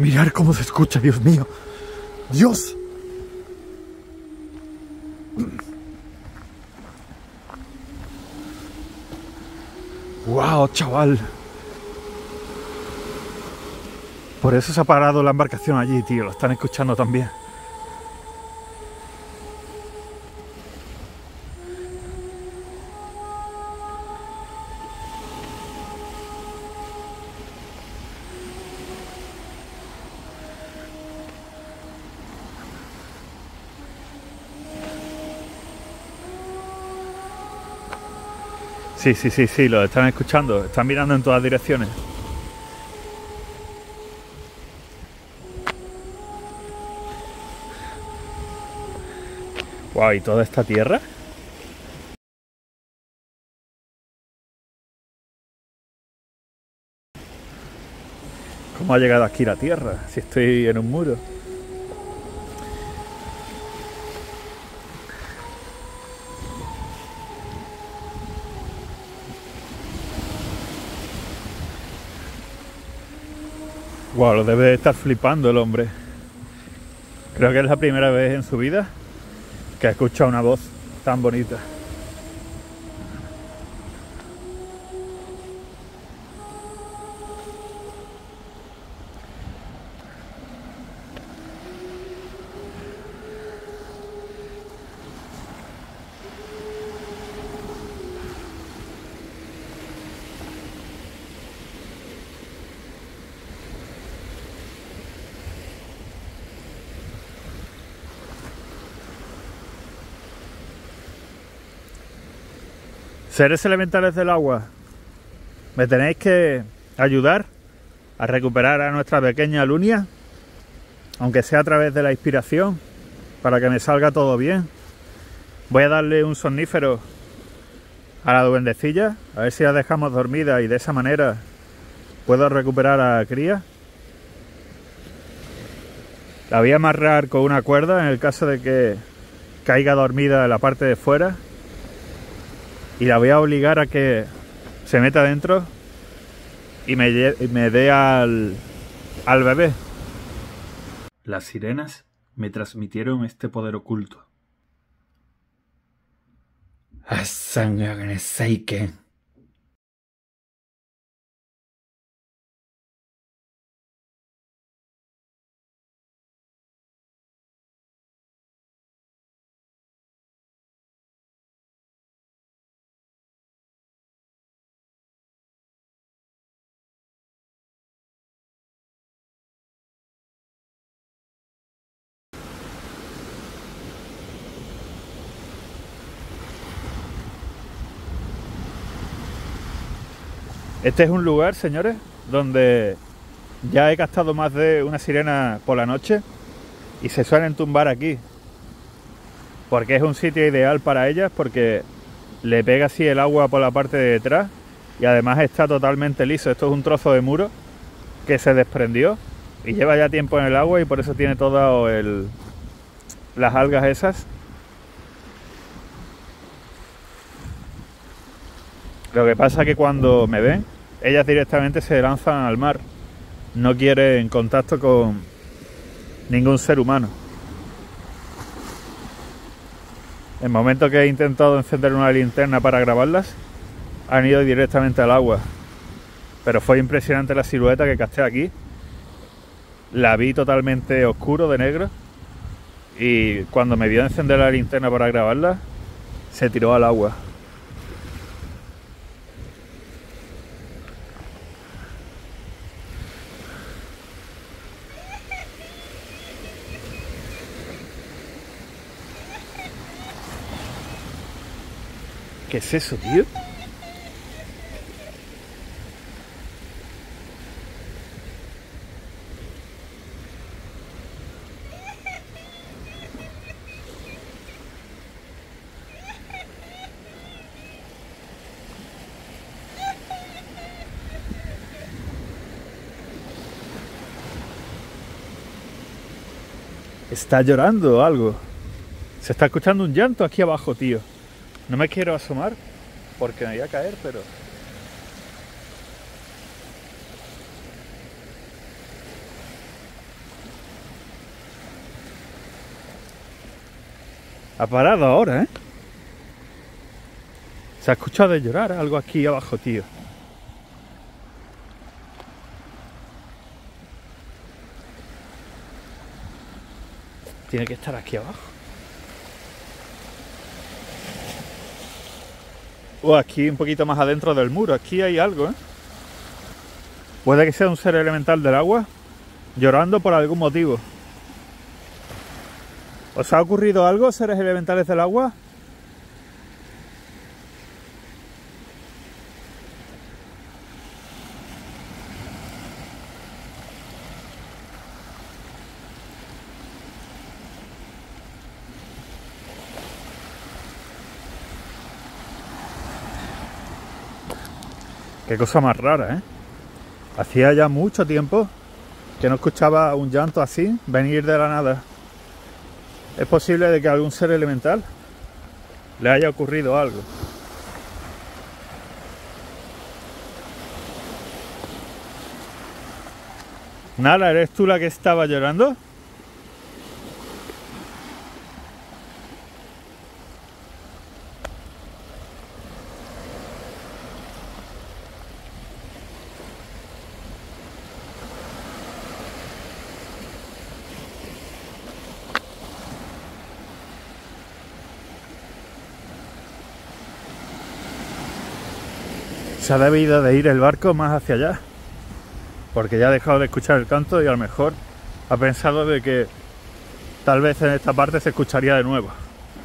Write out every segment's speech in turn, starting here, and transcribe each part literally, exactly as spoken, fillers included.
Mirad cómo se escucha, Dios mío. ¡Dios! ¡Wow, chaval! Por eso se ha parado la embarcación allí, tío. Lo están escuchando también. Sí, sí, sí, sí, lo están escuchando. Están mirando en todas direcciones. Wow, ¿y toda esta tierra? ¿Cómo ha llegado aquí la tierra? Si estoy en un muro. Wow, lo debe de estar flipando el hombre. Creo que es la primera vez en su vida que ha escuchado una voz tan bonita. Seres elementales del agua, me tenéis que ayudar a recuperar a nuestra pequeña Lunia, aunque sea a través de la inspiración, para que me salga todo bien. Voy a darle un somnífero a la duendecilla, a ver si la dejamos dormida y de esa manera puedo recuperar a Cría. La voy a amarrar con una cuerda en el caso de que caiga dormida en la parte de fuera. Y la voy a obligar a que se meta dentro y me, y me dé al, al bebé. Las sirenas me transmitieron este poder oculto. Este es un lugar, señores, donde ya he gastado más de una sirena por la noche y se suelen tumbar aquí. Porque es un sitio ideal para ellas, porque le pega así el agua por la parte de detrás y además está totalmente liso. Esto es un trozo de muro que se desprendió y lleva ya tiempo en el agua y por eso tiene todas el, las algas esas. Lo que pasa es que cuando me ven, ellas directamente se lanzan al mar. No quieren contacto con ningún ser humano. En el momento que he intentado encender una linterna para grabarlas, han ido directamente al agua. Pero fue impresionante la silueta que capté aquí. La vi totalmente oscuro, de negro. Y cuando me vio encender la linterna para grabarla, se tiró al agua. ¿Qué es eso, tío? Está llorando o algo. Se está escuchando un llanto aquí abajo, tío. No me quiero asomar porque me voy a caer, pero... Ha parado ahora, ¿eh? Se ha escuchado de llorar algo aquí abajo, tío. Tiene que estar aquí abajo. O aquí un poquito más adentro del muro. Aquí hay algo, ¿eh? Puede que sea un ser elemental del agua llorando por algún motivo. ¿Os ha ocurrido algo, seres elementales del agua? Qué cosa más rara, ¿eh? Hacía ya mucho tiempo que no escuchaba un llanto así venir de la nada. Es posible de que a algún ser elemental le haya ocurrido algo. Nala, ¿eres tú la que estaba llorando? Se ha debido de ir el barco más hacia allá, porque ya ha dejado de escuchar el canto y a lo mejor ha pensado de que tal vez en esta parte se escucharía de nuevo.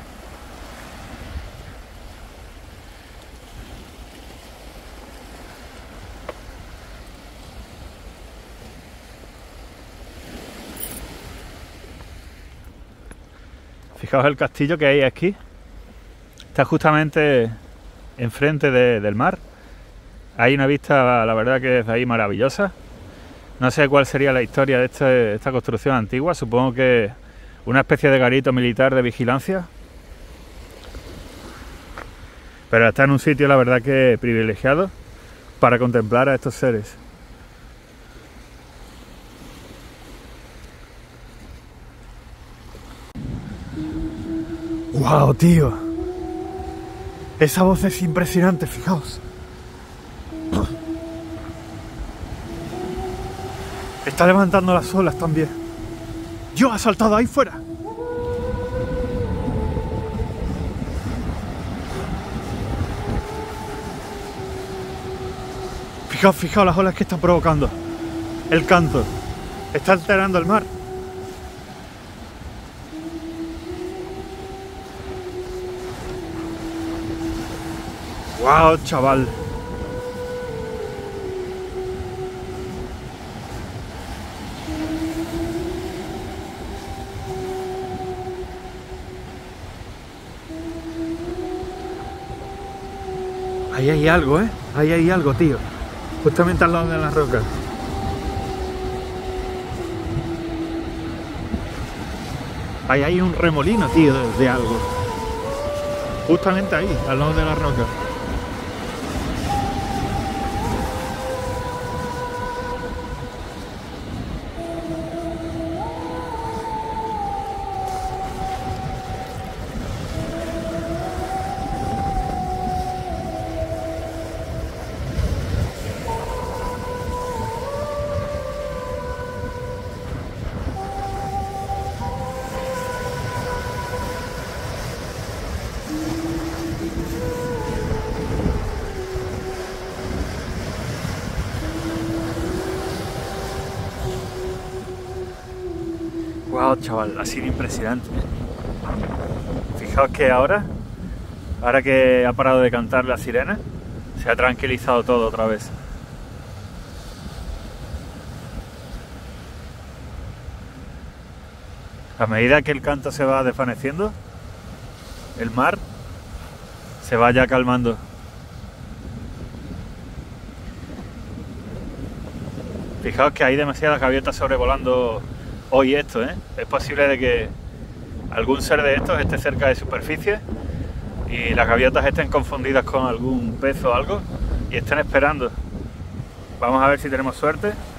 Fijaos el castillo que hay aquí. Está justamente enfrente de, del mar. Hay una vista, la verdad que es ahí maravillosa. No sé cuál sería la historia de este, esta construcción antigua. Supongo que una especie de garito militar de vigilancia. Pero está en un sitio, la verdad que privilegiado para contemplar a estos seres. ¡Wow, tío! Esa voz es impresionante, fijaos. Está levantando las olas también. ¡Yo, ha saltado ahí fuera! Fijaos, fijaos las olas que están provocando. El canto. Está alterando el mar. ¡Wow, chaval! Ahí hay algo, ¿eh? Ahí hay algo, tío. Justamente al lado de las rocas. Ahí hay un remolino, tío, de, de algo. Justamente ahí, al lado de las rocas. Wow, chaval, ha sido impresionante. Fijaos que ahora, ahora que ha parado de cantar la sirena, se ha tranquilizado todo otra vez. A medida que el canto se va desvaneciendo, el mar se va ya calmando. Fijaos que hay demasiadas gaviotas sobrevolando hoy esto, ¿eh? Es posible de que algún ser de estos esté cerca de superficie y las gaviotas estén confundidas con algún pez o algo y estén esperando. Vamos a ver si tenemos suerte.